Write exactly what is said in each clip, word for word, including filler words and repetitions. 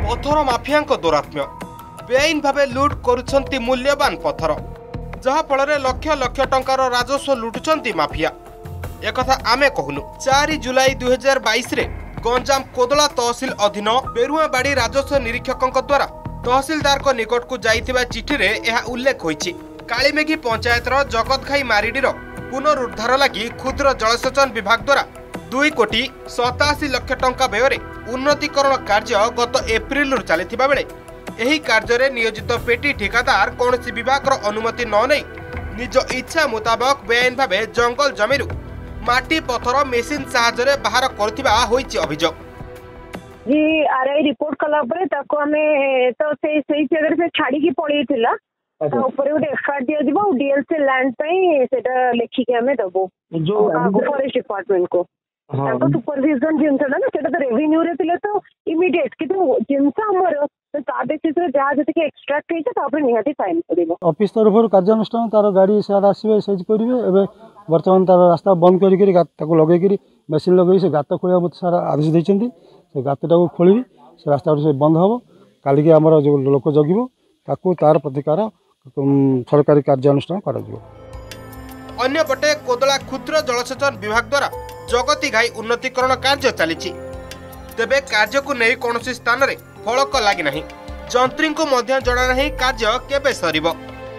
पथर माफिया दुरात्म्य बेआईन भाव लुट करुछंती मूल्यवान पथर जहा फल लक्ष लक्ष टंकार राजस्व लुटुचंती माफिया। एकथा आमे कहूनु चार जुलाई दुई हजार बाईस गंजाम कोदला तहसिल अधीन बेरुआबाड़ी राजस्व निरीक्षकों द्वारा तहसिलदार को निकट को जाइथिबा चिठी रे यह उल्लेख होइछि। कालीमेघी पंचायतर जगतघाई मारिडीर पुनरुद्धार लगी क्षुद्र जलसेचन विभाग द्वारा दुई कोटी सताशी लक्ष टंका व्यय उन्नतीकरण कार्य गत एप्रिल चलता बेले एही कार्य नियोजित पेटी ठिकादार कौन विभाग अनुमति न नहीं निज इच्छा मुताबक बेआईन भाव जंगल जमीर माटी पथर मेसीन साहाय्य बाहर करथिबा होइछि अभियोग। जी आरआई रिपोर्ट कला परे ताको हमें तो से सही जगह से छाड़ी की पड़ी थिला ता ऊपर गोटे एफआईआर दिया दिबो डीएलसी लैंड पई सेटा लेखि के हमें दबो जो फॉरेस्ट डिपार्टमेंट को ताको सुपरविजन जिनसा ना सेटा तो रेवेन्यू रे थिले तो इमीडिएट किंतु जिनसा हमर तो ता बेसिस रे जहा जति के एक्सट्रैक्ट हेते तापर निहाती फाइन पड़िबो। ऑफिस तरफ कार्यानुष्ठान तार गाड़ी से आसीबे सेज करिवे एबे वर्तमान तार रास्ता बंद करी करी ताको लगै करी मशीन लगै से गात खोलिया मत सारा आदेश दैछंती से गातटा को खोलिबी से रास्ता से बंद हबो काली के हमर जो लोक जगिबो ताको तार प्रतिकार सरकारी कार्यानुष्ठान करा दियो। अन्य पटे कोदला क्षुद्र जलसेचन विभाग द्वारा जगती घाई उन्नतीकरण कार्य चली तेबे कार्य को नहीं कौन स्थान में फलक लगी ना जंत्री को मध्य जणा नहीं कार्य केबे सरिबो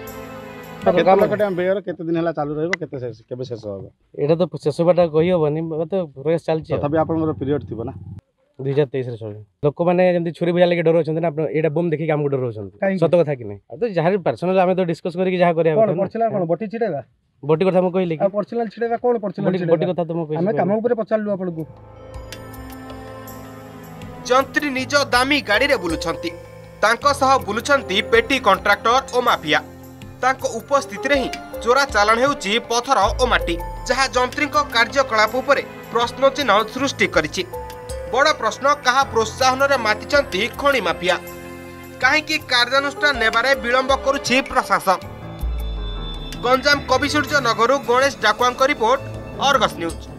केते दिन हला चालू रहइबो केते शेष केबे शेष होबो एटा तो शेष बाटा कहि होबनी तो रेस चलछि तथापि आपन पीरियड थिबो ना दुई हजार तेईस लोक मैंने छुरी भुजा लगे डर ना यहाँ बोम देखिए आमको डर सत कथा कि नहीं तो जहाँ पर्सनाल आम तो डिस्कस करके बटी छिड़ेगा बटी कथा मुझे कहली पर्सनाल छिड़ेगा कौन पर्सनाल बटी कथा तो मुझे काम ऊपर पचारलु आपन को जंत्री निज दामी गाड़ी रे बुलुछंती तांको सह बुलुछंती पेटी कॉन्ट्रैक्टर और माफिया तांको उपस्थिति रे ही चोरा चालान हेउची पथर और माटी जहाँ जंत्री कार्यकलाप उपरे प्रश्न चिन्ह सृष्टि करिछि। बड़ प्रश्न कहा प्रोत्साहन रे मातिचंती खणी माफिया कहीं कार्यानुष्ठान नेबारे विलंब करुछि प्रशासन। Ganjam Kabisurya Nagar Ganesh Dakua report Argus news.